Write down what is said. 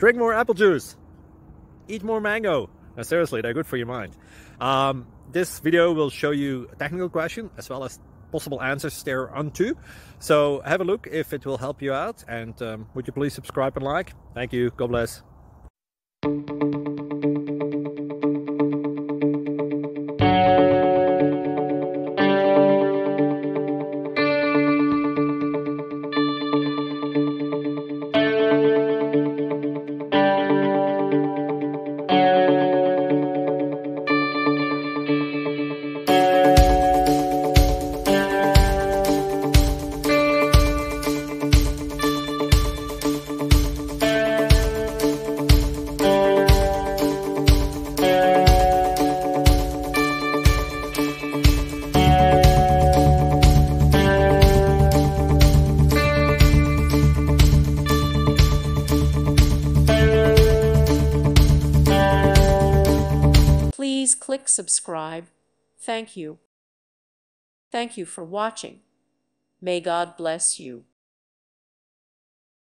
drink more apple juice, eat more mango. No, seriously, they're good for your mind. This video will show you a technical question as well as possible answers thereunto. So have a look if it will help you out, and would you please subscribe and like? Thank you. God bless. Please click subscribe. Thank you. Thank you for watching. May God bless you.